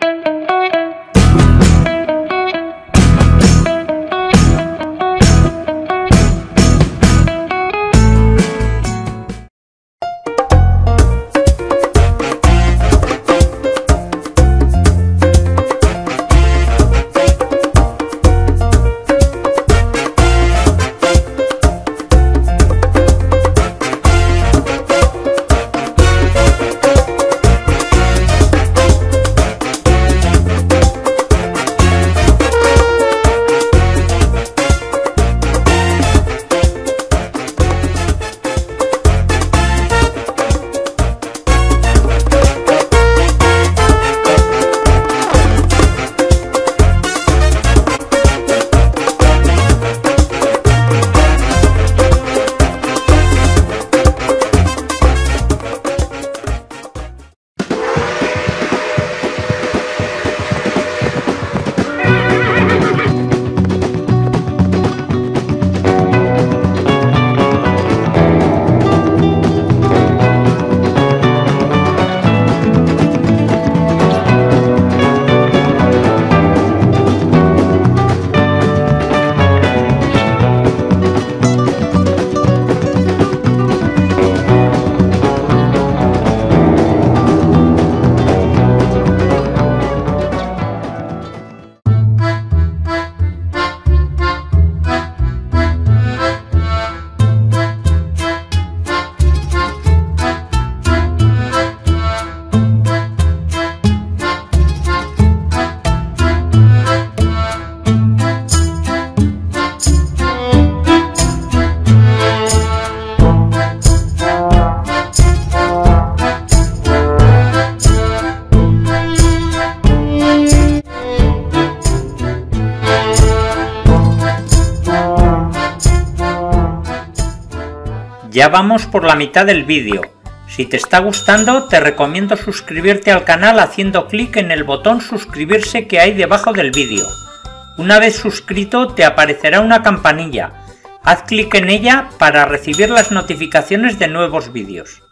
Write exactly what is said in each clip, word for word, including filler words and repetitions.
Ya vamos por la mitad del vídeo. Si te está gustando, te recomiendo suscribirte al canal haciendo clic en el botón suscribirse que hay debajo del vídeo. Una vez suscrito te aparecerá una campanilla. Haz clic en ella para recibir las notificaciones de nuevos vídeos.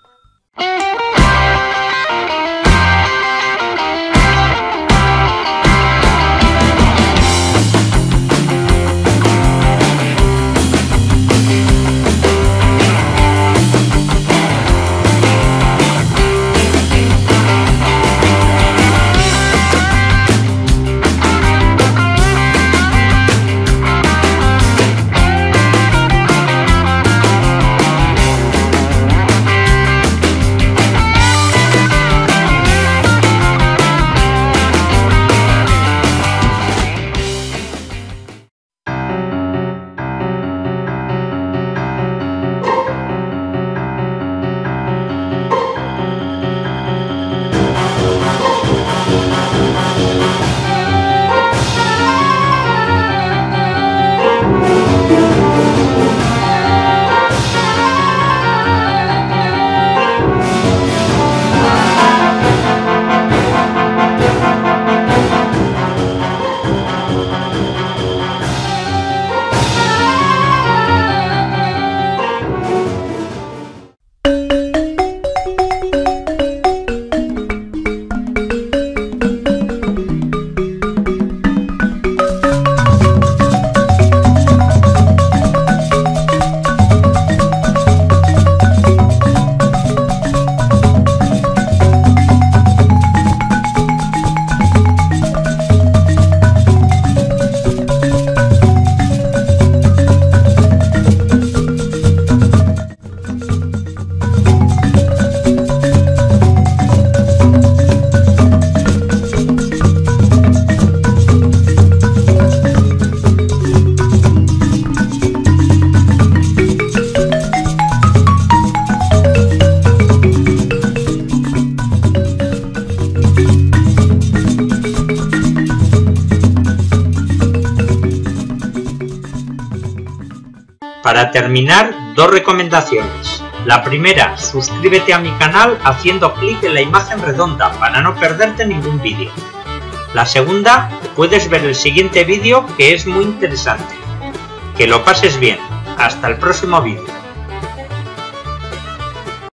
Para terminar, dos recomendaciones. La primera, suscríbete a mi canal haciendo clic en la imagen redonda para no perderte ningún vídeo. La segunda, puedes ver el siguiente vídeo que es muy interesante. Que lo pases bien. Hasta el próximo vídeo.